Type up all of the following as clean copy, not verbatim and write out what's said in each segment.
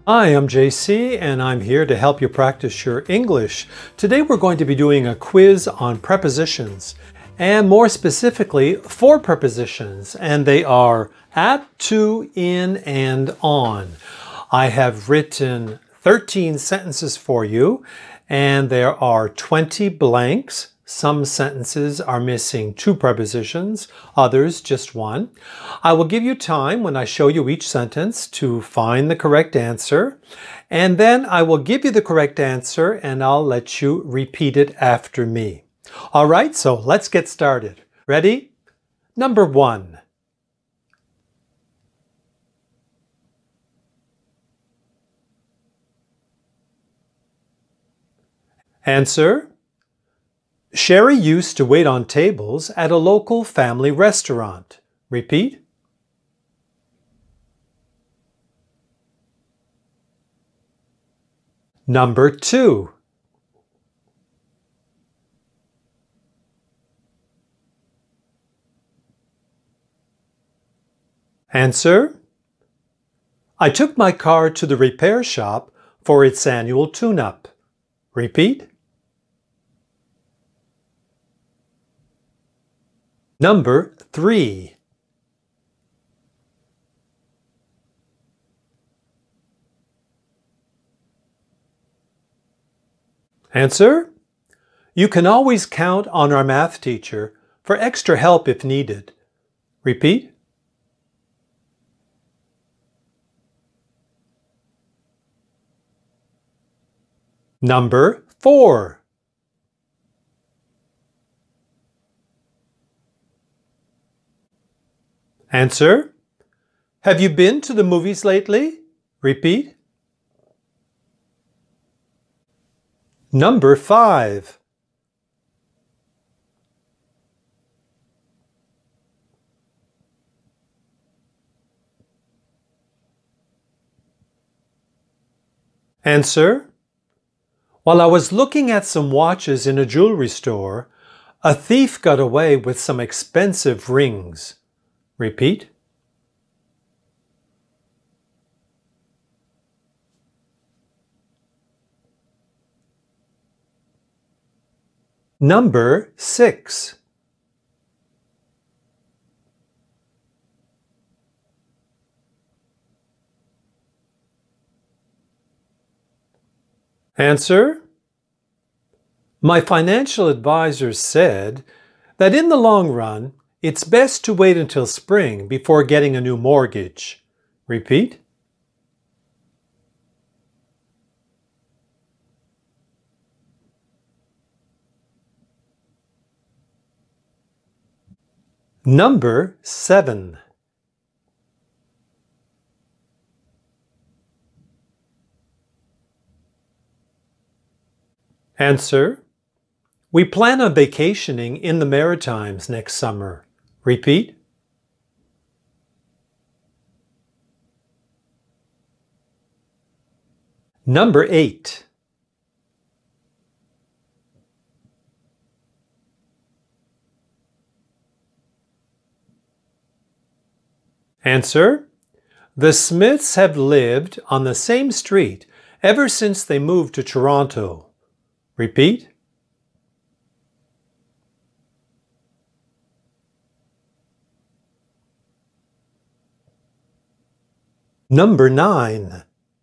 Hi, I'm JC and I'm here to help you practice your English. Today we're going to be doing a quiz on prepositions, and more specifically 4 prepositions, and they are at, to, in, and on. I have written 13 sentences for you, and there are 20 blanks. Some sentences are missing 2 prepositions, others just 1. I will give you time when I show you each sentence to find the correct answer, and then I will give you the correct answer and I'll let you repeat it after me. All right, so let's get started. Ready? Number 1. Answer. Sherry used to wait on tables at a local family restaurant. Repeat. Number 2. Answer. I took my car to the repair shop for its annual tune-up. Repeat. Number 3. Answer. You can always count on our math teacher for extra help if needed. Repeat. Number 4. Answer. Have you been to the movies lately? Repeat. Number 5. Answer. While I was looking at some watches in a jewelry store, a thief got away with some expensive rings. Repeat. Number 6. Answer. My financial advisor said that in the long run, it's best to wait until spring before getting a new mortgage. Repeat. Number 7. Answer. We plan on vacationing in the Maritimes next summer. Repeat. Number 8. Answer. The Smiths have lived on the same street ever since they moved to Toronto. Repeat. Number 9.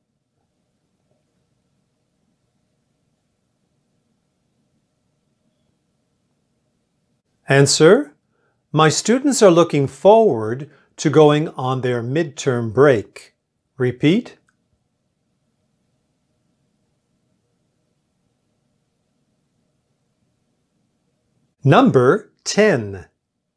Answer. My students are looking forward to going on their midterm break. Repeat. Number 10.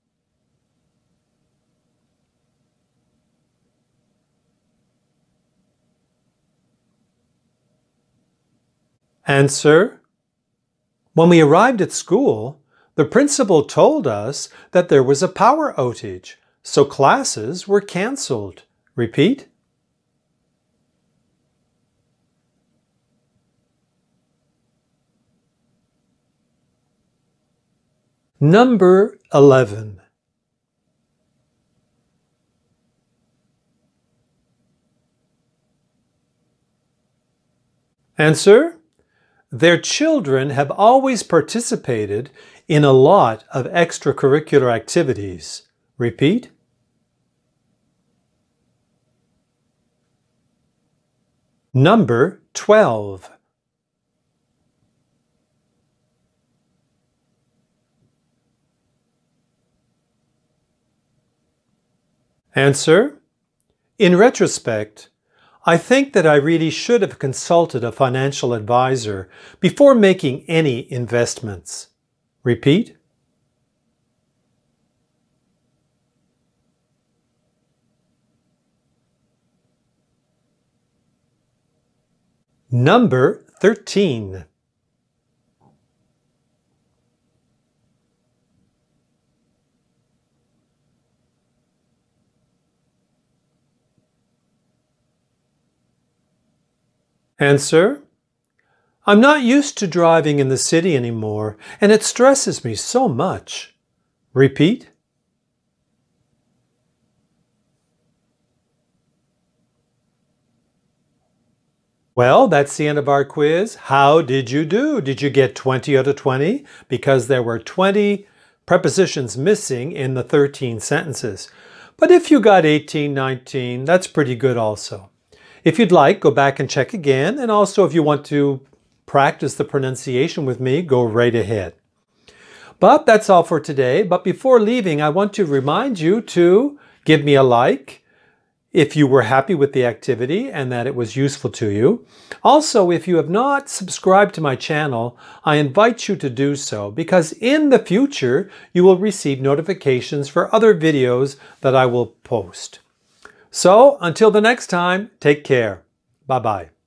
Answer. When we arrived at school, the principal told us that there was a power outage, so classes were cancelled. Repeat. Number 11. Answer: their children have always participated in a lot of extracurricular activities. Repeat. Number 12. Answer: in retrospect, I think that I really should have consulted a financial advisor before making any investments. Repeat. Number 13. Answer: I'm not used to driving in the city anymore, and it stresses me so much. Repeat. Well, that's the end of our quiz. How did you do? Did you get 20 out of 20? Because there were 20 prepositions missing in the 13 sentences. But if you got 18, 19, that's pretty good also. If you'd like, go back and check again. And also, if you want to practice the pronunciation with me, go right ahead. But that's all for today. But before leaving, I want to remind you to give me a like if you were happy with the activity and that it was useful to you. Also, if you have not subscribed to my channel, I invite you to do so because in the future, you will receive notifications for other videos that I will post. So, until the next time, take care. Bye-bye.